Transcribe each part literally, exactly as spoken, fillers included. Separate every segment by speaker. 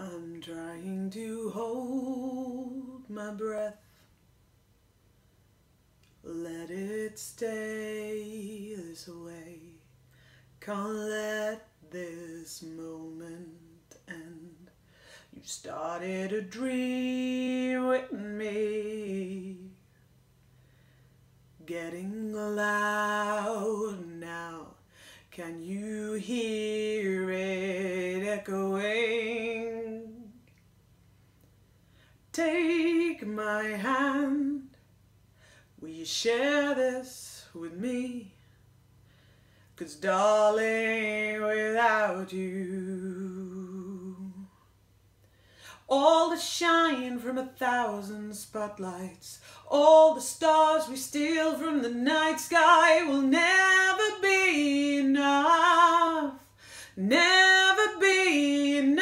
Speaker 1: I'm trying to hold my breath, let it stay this way. Can't let this moment end. You started a dream with me, getting loud now. Can you hear it echoing? Take my hand, will you share this with me? 'Cause darling, without you, all the shine from a thousand spotlights, all the stars we steal from the night sky will never be enough, never be enough.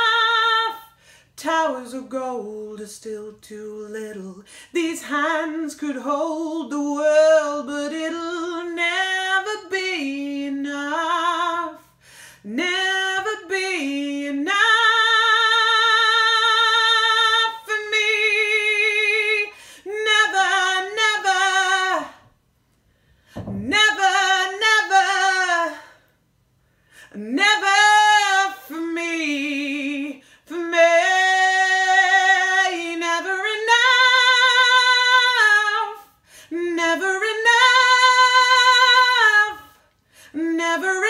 Speaker 1: Towers of gold are still too little. These hands could hold the world, but it'll never be enough, never be enough. Never for me, for me, never enough, never enough, never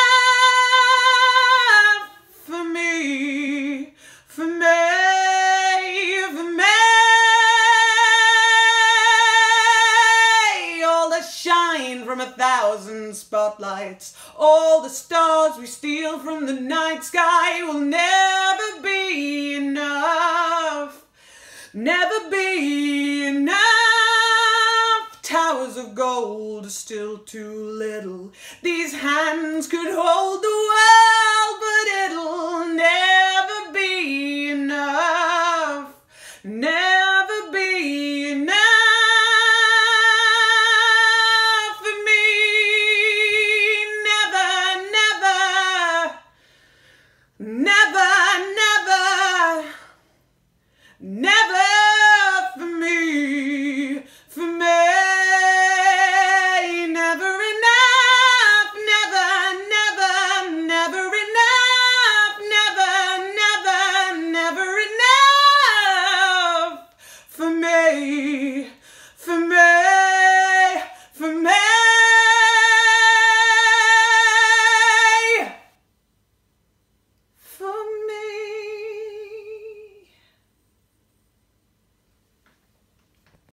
Speaker 1: enough for me, for me, for me. All the shine from a thousand spotlights, all the stars we steal from the night sky will never be enough, never be enough. Towers of gold are still too little. These hands could hold the